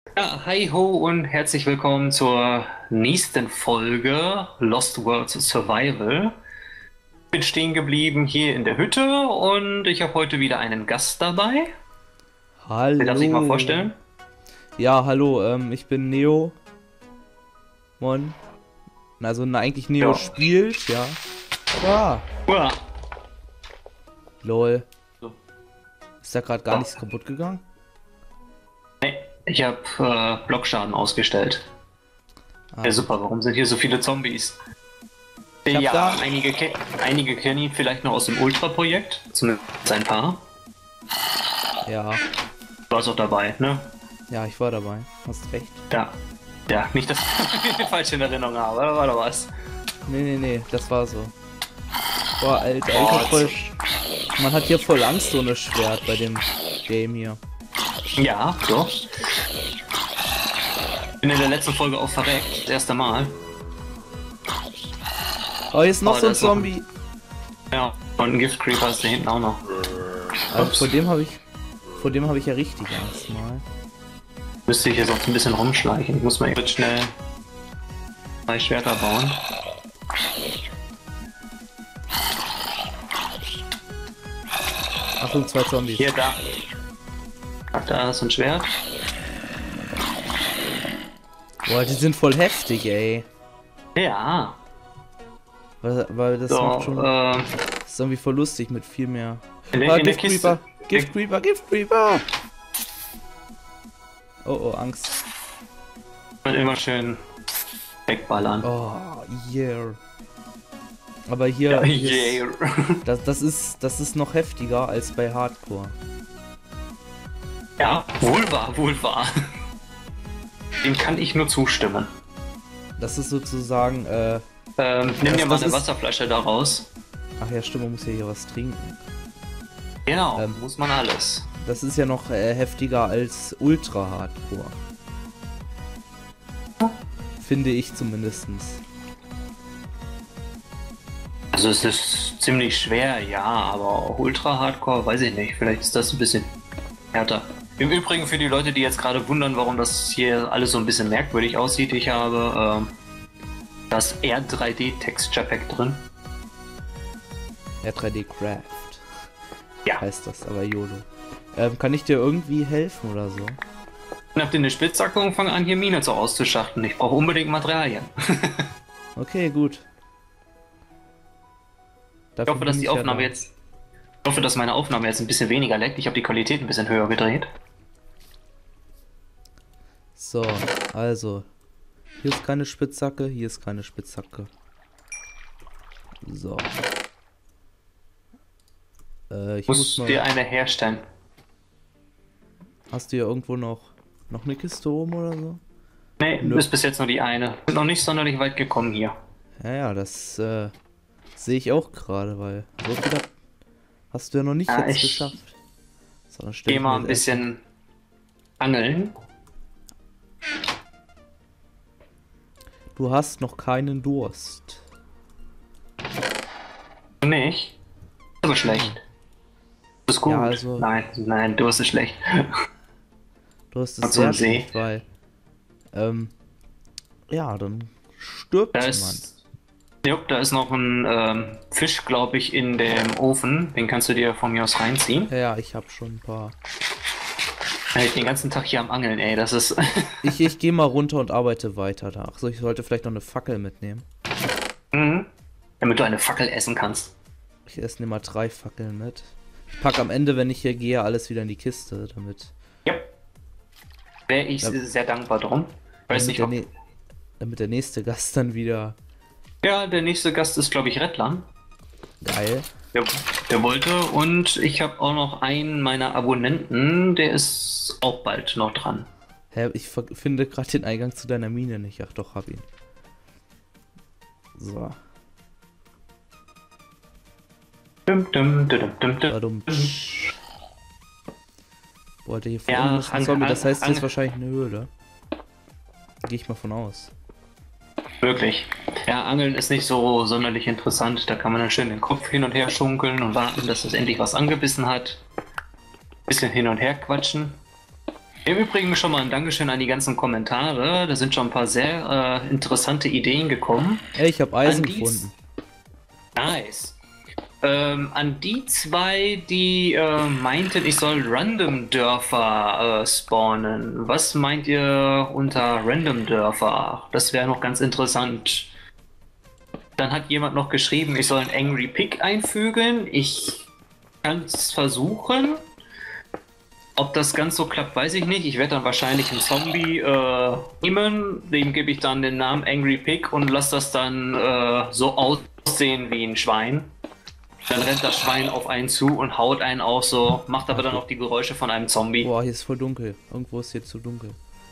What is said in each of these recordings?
Ja, hi ho und herzlich willkommen zur nächsten Folge Lost World Survival. Bin stehen geblieben hier in der Hütte und ich habe heute wieder einen Gast dabei. Der darf sich mal Hallo. vorstellen. Ja, hallo, ich bin Neo. Mon. Also eigentlich Neo Ja. spielt, ja. Ah, Uah. lol. So. Ist da gerade gar So. nichts kaputt gegangen? Ich habe Blockschaden ausgestellt. Ah, Ja, gut. super, warum sind hier so viele Zombies? Ich hab Ja, da. einige kennen ihn vielleicht noch aus dem Ultra-Projekt. Zumindest ein paar. Ja, Du warst auch dabei, ne? ja, ich war dabei. Hast recht. Ja. Ja, nicht, dass ich falsch in Erinnerung habe, oder war da was? Nee, das war so. Boah, Alter, ich Oh, hab voll. Man hat hier voll Angst ohne Schwert bei dem Game hier. ja, so. Bin in der letzten Folge auch verreckt, das erste Mal. Oh, hier ist noch Oh, so da ein ist noch Zombie. Ja, und ein Gift Creeper ist da hinten auch noch. Also Ups. vor dem habe ich ja richtig Angst mal. Müsste ich hier sonst ein bisschen rumschleichen. Ich muss mal eben schnell 2 Schwerter bauen. Achtung, zwei Zombies. Hier, da. Ach, da ist ein Schwert. Boah, die sind voll heftig, ey. Ja. Weil das So, macht schon. Das ist irgendwie voll lustig mit viel mehr. in Ah, der Gift Kiste. Creeper! Gift Creeper! Gift Creeper! Oh, Angst. Und immer schön wegballern. Oh, yeah. Aber hier, Ja, hier yeah. das ist noch heftiger als bei Hardcore. Ja, wohl wahr, wohl wahr. Dem kann ich nur zustimmen. Das ist sozusagen, Nimm dir mal das eine ist- Wasserflasche daraus. ach ja, stimmt, man muss ja hier was trinken. Genau, Ähm. muss man alles. Das ist ja noch heftiger als Ultra Hardcore. Finde ich zumindestens. Also es ist ziemlich schwer, ja, aber auch Ultra Hardcore, weiß ich nicht. Vielleicht ist das ein bisschen härter. Im Übrigen für die Leute, die jetzt gerade wundern, warum das hier alles so ein bisschen merkwürdig aussieht, ich habe das R3D Texture Pack drin. R3D Craft Ja. heißt das, aber YOLO. Kann ich dir irgendwie helfen oder so? Habt ihr eine Spitzhacke und fange an, hier Mine so auszuschachten. Ich brauche unbedingt Materialien. Okay, gut. Ich hoffe, dass die Aufnahme da. jetzt. Ich hoffe, dass meine Aufnahme jetzt ein bisschen weniger leckt. Ich habe die Qualität ein bisschen höher gedreht. So, also. Hier ist keine Spitzhacke, hier ist keine Spitzhacke. So. Ich muss Muss mal. dir eine herstellen. Hast du hier irgendwo noch eine Kiste oben oder so? Nee, Nö. ist bis jetzt nur die eine. Bin noch nicht sonderlich weit gekommen hier. Ja, das sehe ich auch gerade, weil so viel hast du ja noch nicht Ja, jetzt ich geschafft. So, dann stell gehe ich mal mir ein jetzt bisschen angeln. Du hast noch keinen Durst. Nicht? Aber schlecht. Das ist gut. Ja, also- Nein, du ist schlecht. Durst Und ist so ein sehr See. schlecht, weil ja, dann stirbt Da man. ist. Jupp, da ist noch ein Fisch, glaube ich, in dem Ofen. Den kannst du dir von mir aus reinziehen. Ja, ich habe schon ein paar. Ich den ganzen Tag hier am Angeln, ey. Das ist. Ich gehe mal runter und arbeite weiter da. Achso, ich sollte vielleicht noch eine Fackel mitnehmen. Mhm. Damit du eine Fackel essen kannst. Ich esse mal 3 Fackeln mit. Ich pack am Ende, wenn ich hier gehe, alles wieder in die Kiste, damit, Ja. Wäre ich Ja. sehr dankbar drum. Weiß damit, nicht, der, ob. damit der nächste Gast dann wieder Ja, der nächste Gast ist, glaube ich, Redlan. geil. Der, der wollte und ich habe auch noch einen meiner Abonnenten, der ist auch bald noch dran. Hä, ich finde gerade den Eingang zu deiner Mine nicht. Ach doch, hab ihn. So. Badum. Boah, der hier Ja, vorne ist ein Zombie, das heißt, hier ist Hang- wahrscheinlich eine Höhle. Gehe ich mal von aus. Wirklich. Ja, Angeln ist nicht so sonderlich interessant. Da kann man dann schön den Kopf hin und her schunkeln und warten, dass es endlich was angebissen hat. Bisschen hin und her quatschen. Im Übrigen schon mal ein Dankeschön an die ganzen Kommentare. Da sind schon ein paar sehr interessante Ideen gekommen. Ey, ich habe Eisen An die- gefunden. Nice. An die zwei, die meinten, ich soll Random-Dörfer spawnen. Was meint ihr unter Random-Dörfer? Das wäre noch ganz interessant. Dann hat jemand noch geschrieben, ich soll einen Angry Pig einfügen. Ich kann es versuchen. Ob das ganz so klappt, weiß ich nicht. Ich werde dann wahrscheinlich einen Zombie nehmen. Dem gebe ich dann den Namen Angry Pig und lasse das dann so aussehen wie ein Schwein. Dann rennt das Schwein auf einen zu und haut einen auch so, macht aber dann auch die Geräusche von einem Zombie. Boah, hier ist voll dunkel. Irgendwo ist hier zu dunkel.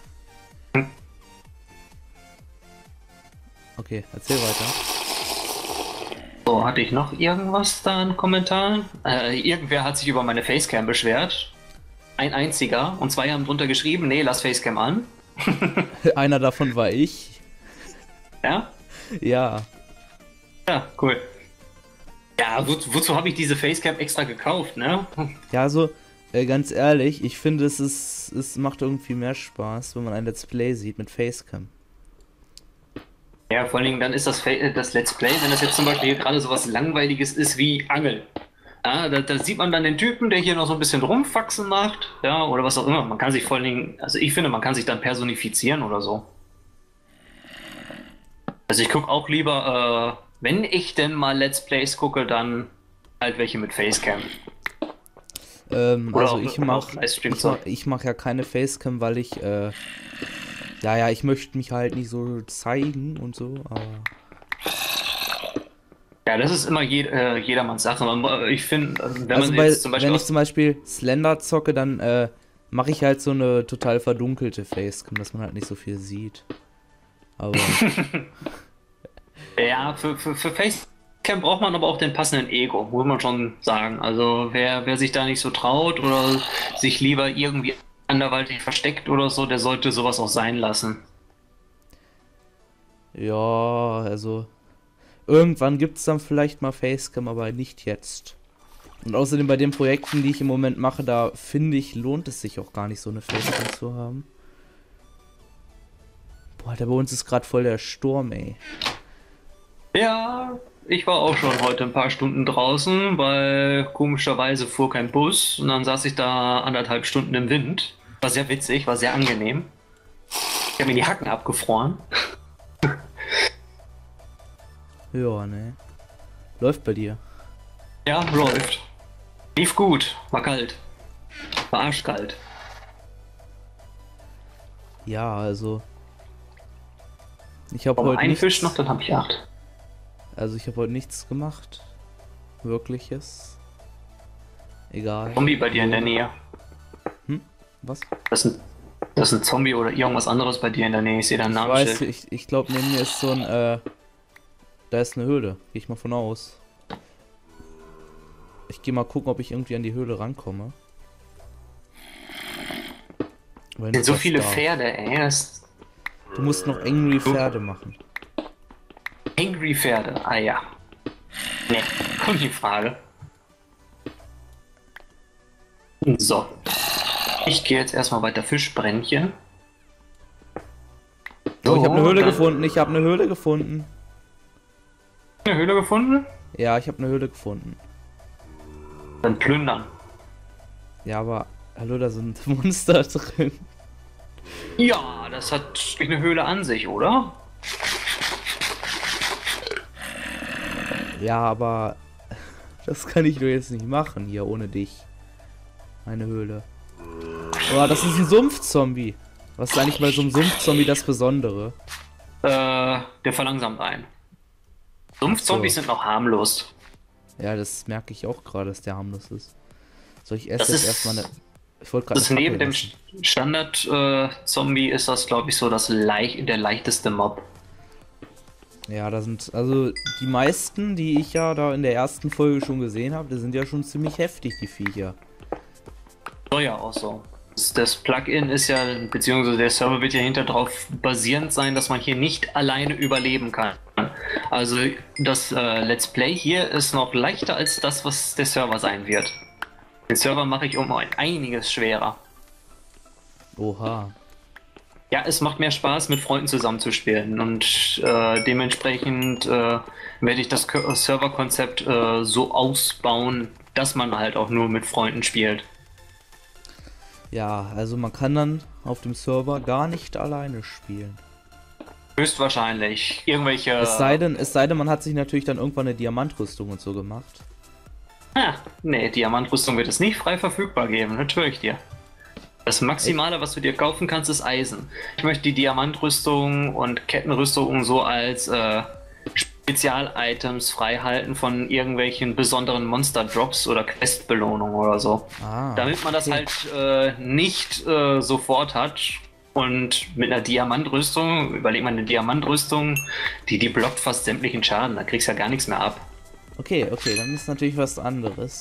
Okay, erzähl weiter. So, hatte ich noch irgendwas da an Kommentaren? Irgendwer hat sich über meine Facecam beschwert. Ein einziger. Und zwei haben drunter geschrieben, nee, lass Facecam an. Einer davon war ich. Ja? Ja. Ja, cool. Ja, wozu habe ich diese Facecam extra gekauft, ne? Ja, also, ganz ehrlich, ich finde, es macht irgendwie mehr Spaß, wenn man ein Let's Play sieht mit Facecam. Ja, vor allen Dingen dann ist das Let's Play, wenn das jetzt zum Beispiel hier gerade so was Langweiliges ist wie Angeln. Ja, da sieht man dann den Typen, der hier noch so ein bisschen rumfaxen macht, ja, oder was auch immer. Man kann sich vor allen Dingen, also ich finde, man kann sich dann personifizieren oder so. Also ich gucke auch lieber, wenn ich denn mal Let's Plays gucke, dann halt welche mit Facecam. Also auch- ich oder mach, auch Livestream ich so. mach, ich mach ja keine Facecam, weil ich, ja, ich möchte mich halt nicht so zeigen und so, aber Ja, das ist immer jedermanns Sache. Ich finde, wenn also man bei, jetzt zum Beispiel wenn ich zum Beispiel Slender zocke, dann mache ich halt so eine total verdunkelte Facecam, dass man halt nicht so viel sieht. Aber ja, für Facecam braucht man aber auch den passenden Ego, muss man schon sagen. Also wer sich da nicht so traut oder sich lieber irgendwie anderweitig versteckt oder so, der sollte sowas auch sein lassen. ja, also irgendwann gibt's dann vielleicht mal Facecam, aber nicht jetzt. Und außerdem bei den Projekten, die ich im Moment mache, da finde ich, lohnt es sich auch gar nicht, so eine Facecam zu haben. Boah, Alter, bei uns ist gerade voll der Sturm, ey. Ja, ich war auch schon heute ein paar Stunden draußen, weil komischerweise fuhr kein Bus und dann saß ich da 1,5 Stunden im Wind. War sehr witzig, war sehr angenehm. Ich habe mir die Hacken abgefroren. Ja, ne. Läuft bei dir. Ja, läuft. Lief gut, war kalt. War arschkalt. Ja, also. Ich habe Aber heute einen Fisch nichts, noch, dann habe ich 8. also ich habe heute nichts gemacht. Wirkliches. Egal. Zombie bei dir in der Nähe. Was? Das ist ein Zombie oder irgendwas anderes bei dir in der Nähe. Ich sehe dein Ich weiß, Namensschild. ich glaube, neben mir ist so ein, da ist eine Höhle. Gehe ich mal von aus. Ich gehe mal gucken, ob ich irgendwie an die Höhle rankomme. Weil Sind so was viele da. Pferde, ey. Du musst noch Angry Pferde machen. Angry Pferde. Ah ja. Ne, kommt die Frage. So. Ich gehe jetzt erstmal weiter Fischbrennchen. Oh, ich habe eine Höhle dann- gefunden. Ich habe eine Höhle gefunden. Eine Höhle gefunden? Ja, ich habe eine Höhle gefunden. Dann plündern. Ja, aber hallo, da sind Monster drin. Ja, das hat eine Höhle an sich, oder? Ja, aber das kann ich doch jetzt nicht machen hier ohne dich. Meine Höhle. Oh, das ist ein Sumpfzombie. Was ist eigentlich bei so einem Sumpfzombie das Besondere? Der verlangsamt ein. Sumpfzombies Ach so. sind noch harmlos. Ja, das merke ich auch gerade, dass der harmlos ist. So, ich esse Das jetzt ist- erstmal eine. Ich wollte gerade. Das eine neben Fackel dem lassen. Standard-Zombie ist das, glaube ich, so der leichteste Mob. Ja, da sind. Also, die meisten, die ich ja da in der ersten Folge schon gesehen habe, die sind ja schon ziemlich heftig, die Viecher. Soll ja auch so. Das Plugin ist ja, beziehungsweise der Server wird ja hinter drauf basierend sein, dass man hier nicht alleine überleben kann. Also das Let's Play hier ist noch leichter als das, was der Server sein wird. Den Server mache ich um ein einiges schwerer. Oha. Ja, es macht mehr Spaß, mit Freunden zusammenzuspielen und dementsprechend werde ich das Serverkonzept so ausbauen, dass man halt auch nur mit Freunden spielt. Ja, also man kann dann auf dem Server gar nicht alleine spielen. Höchstwahrscheinlich. Irgendwelche... Es sei denn, man hat sich natürlich dann irgendwann eine Diamantrüstung und so gemacht. Nee, Diamantrüstung wird es nicht frei verfügbar geben, natürlich dir. Das Maximale, was du dir kaufen kannst, ist Eisen. Ich möchte die Diamantrüstung und Kettenrüstung so als Spezial-Items freihalten von irgendwelchen besonderen Monster-Drops oder Quest-Belohnungen oder so. Damit man das halt nicht sofort hat. Und mit einer Diamantrüstung, überleg mal, eine Diamantrüstung, die blockt fast sämtlichen Schaden. Da kriegst du ja gar nichts mehr ab. Okay, dann ist natürlich was anderes.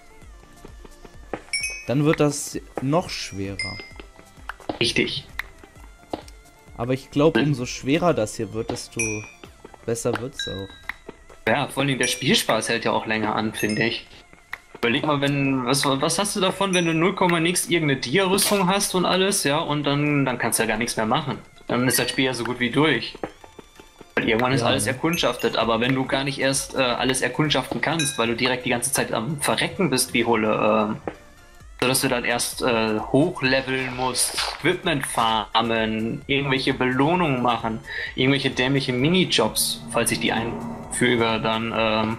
Dann wird das noch schwerer. Richtig. Aber ich glaube, umso schwerer das hier wird, desto besser wird's auch. Ja, vor allem der Spielspaß hält ja auch länger an, finde ich. Überleg mal, was hast du davon, wenn du 0, nix irgendeine Dia-Rüstung hast und alles, ja, und dann kannst du ja gar nichts mehr machen. Dann ist das Spiel ja so gut wie durch. Weil irgendwann ist alles erkundschaftet, aber wenn du gar nicht erst alles erkundschaften kannst, weil du direkt die ganze Zeit am Verrecken bist wie Hulle, sodass du dann erst hochleveln musst, Equipment farmen, irgendwelche Belohnungen machen, irgendwelche dämliche Minijobs, falls ich die einfüge, dann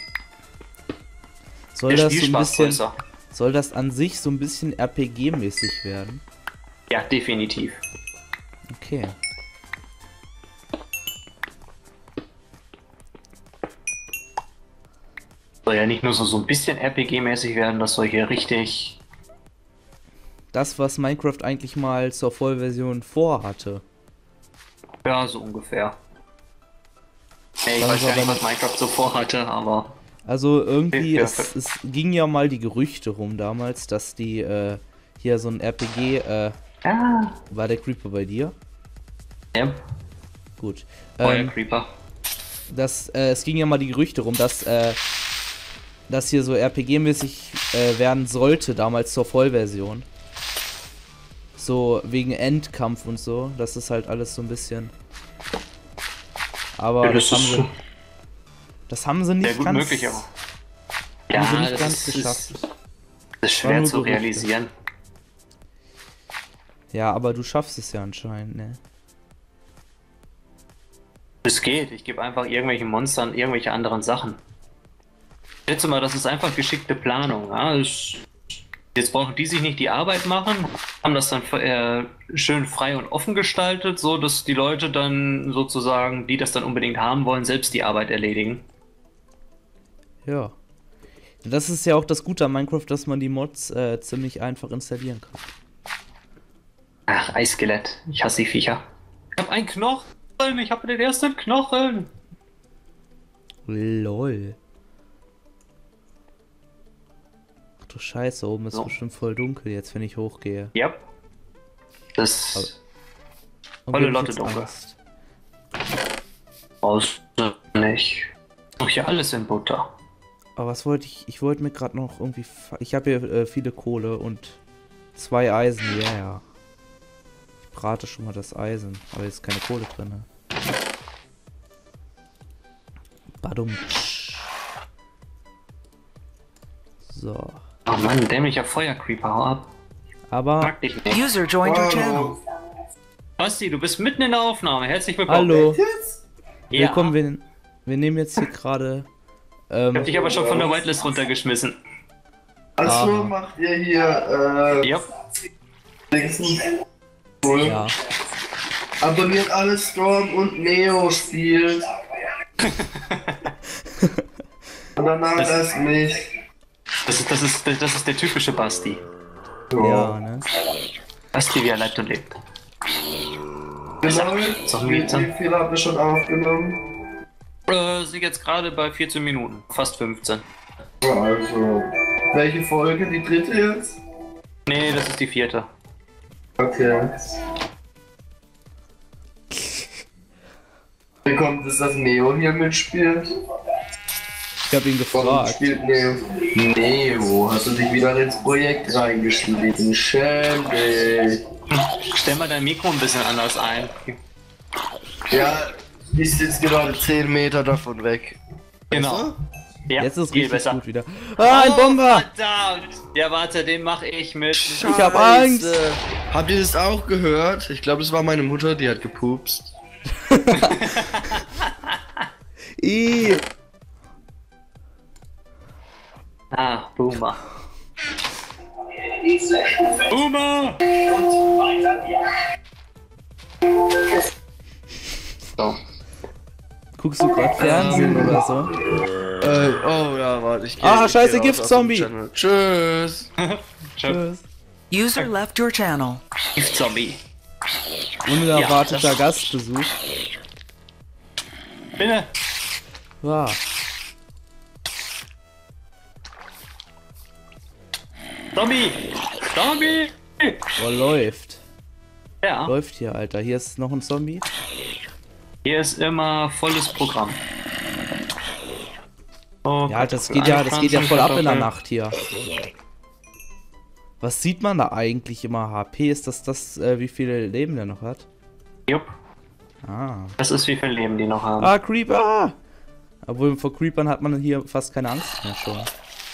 soll das an sich so ein bisschen RPG-mäßig werden? Ja, definitiv. Okay. Soll ja nicht nur so ein bisschen RPG-mäßig werden, das soll hier richtig... Das, was Minecraft eigentlich mal zur Vollversion vorhatte. Ja, so ungefähr. Hey, ich weiß ja nicht, was Minecraft so vorhatte, aber... Also irgendwie, es ging ja mal die Gerüchte rum damals, dass die hier so ein RPG... War der Creeper bei dir? Ja. Gut. Der Creeper. Es ging ja mal die Gerüchte rum, dass das hier so RPG-mäßig werden sollte, damals zur Vollversion. So wegen Endkampf und so, das ist halt alles so ein bisschen... Aber ja, das haben sie nicht gut ganz... möglich, aber... Ja, nicht ganz geschafft. Das ist schwer zu realisieren. Ja, aber du schaffst es ja anscheinend, ne? Es geht, ich gebe einfach irgendwelchen Monstern irgendwelche anderen Sachen. Ich schätze mal, das ist einfach geschickte Planung. Ja? Jetzt brauchen die sich nicht die Arbeit machen, haben das dann schön frei und offen gestaltet, so dass die Leute dann sozusagen, die das dann unbedingt haben wollen, selbst die Arbeit erledigen. Ja. Das ist ja auch das Gute an Minecraft, dass man die Mods ziemlich einfach installieren kann. Ach, Eisskelett. Ich hasse die Viecher. Ich hab einen Knochen. Ich habe den ersten Knochen. Lol. Ach du Scheiße, oben ist bestimmt voll dunkel jetzt, wenn ich hochgehe. Ja. Das ist volle Lotte dunkel. Brauchst du nicht. Doch hier alles in Butter. Aber was wollte ich? Ich wollte mir gerade noch irgendwie... Ich habe hier viele Kohle und 2 Eisen, ja. Ich brate schon mal das Eisen, aber jetzt ist keine Kohle drin. Ne? Badum. So. Oh Mann, dämlicher Feuercreeper, hau ab. Aber... Mag dich nicht. User joined your channel. Basti, du bist mitten in der Aufnahme. Herzlich willkommen. Hallo. Ja. Willkommen, wir nehmen jetzt hier gerade... Ich hab dich aber schon von der Whitelist runtergeschmissen. Also macht ihr hier Ja. Ja. Abonniert alle Storm und Neo spielt. Und danach das nicht. Das ist der typische Basti. Ja, ne? Basti, wie er lebt und lebt. Genau. So, Wie viel habt ihr schon aufgenommen? Sind jetzt gerade bei 14 Minuten. Fast 15. Ja, also. Welche Folge? Die dritte jetzt? Nee, das ist die 4. Okay. Wie kommt es, dass Neo hier mitspielt? Ich habe ihn Warum gefragt. spielt Neo? Neo, hast du dich wieder ins Projekt reingeschlichen? Schäm dich. Stell mal dein Mikro ein bisschen anders ein. Ja, ich sitze gerade 10 Meter davon weg. Genau. Ja, Jetzt ist viel richtig besser. gut wieder. Ah, ein Bomber! Verdammt! Ja, warte, den mache ich mit. Ich hab Angst! Habt ihr das auch gehört? Ich glaube, das war meine Mutter, die hat gepupst. Ih. Ah, Boomer. Boomer! So. Guckst du gerade Fernsehen oder so? Oh ja, warte, ich geh. Ah, ich scheiße, geh raus Giftzombie. aus dem Channel. Tschüss. Tschüss. User left your channel. Zombie. Unerwarteter Gastbesuch. Bitte. Wow. Zombie! Zombie! Boah, läuft. Ja, Läuft hier, Alter. Hier ist noch ein Zombie. hier ist immer volles Programm. Oh, Ja, das geht ja voll ab in der Nacht hier. Was sieht man da eigentlich immer? HP? Ist das, wie viele Leben der noch hat? Jupp, Ah. das ist wie viel Leben die noch haben. Ah, Creeper! Obwohl, vor Creepern hat man hier fast keine Angst mehr schon.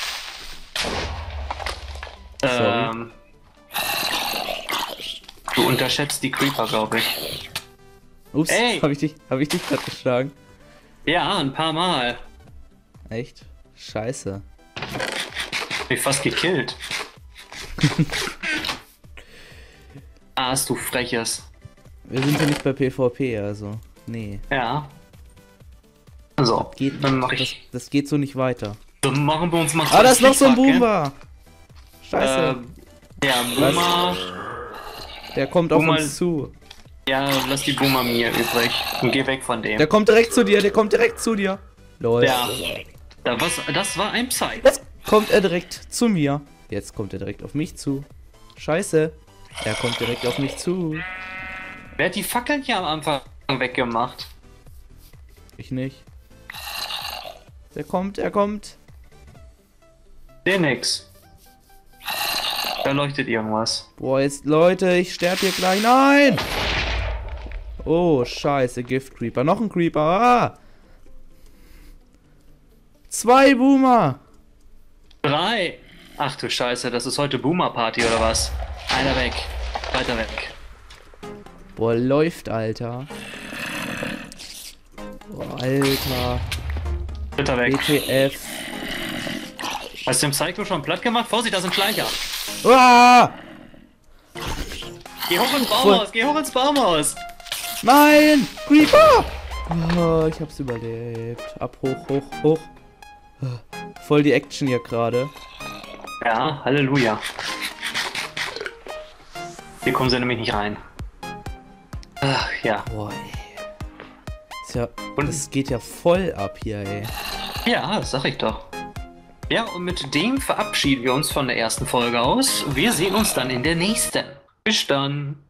sorry. Du unterschätzt die Creeper, glaube ich. Ups, Ey! hab ich dich gerade geschlagen? Ja, ein paar Mal. Echt? Scheiße. Mich fast gekillt. Ah, hast du freches. Wir sind ja nicht bei PvP, also. Nee. Ja. So, dann mach ich. Das geht so nicht weiter. Dann machen wir uns mal. Ah, da ist noch so ein Flickflack, Boomer! Scheiße. Ja, Boomer. Der kommt auf Boomer- uns zu. Ja, lass die Boomer mir übrig. Und geh weg von dem. Der kommt direkt zu dir, Lol. Ja. Das war ein Psy. Jetzt kommt er direkt zu mir. Jetzt kommt er direkt auf mich zu. Scheiße. Er kommt direkt auf mich zu. Wer hat die Fackeln hier am Anfang weggemacht? Ich nicht. Er kommt. Der nix. Da leuchtet irgendwas. Boah, jetzt, Leute, ich sterbe hier gleich. Nein! Oh, scheiße, Gift-Creeper. Noch ein Creeper. Ah! 2 Boomer. 3. Ach du Scheiße, das ist heute Boomer-Party oder was? Einer weg. Weiter weg. Boah, läuft, Alter. Boah, Alter. Dritter weg. WTF. Hast du den Psycho schon platt gemacht? Vorsicht, da sind Schleicher. Ah! Geh hoch ins Baumhaus, geh hoch ins Baumhaus. Nein! Creeper! Oh, ich hab's überlebt. Ab, hoch. Voll die Action hier gerade. Ja, Halleluja. Hier kommen sie nämlich nicht rein. Ach ja. Boah, ey. Ist ja, Und- das geht ja voll ab hier, ey. Ja, das sag ich doch. Ja, und mit dem verabschieden wir uns von der ersten Folge aus. Wir sehen uns dann in der nächsten. Bis dann.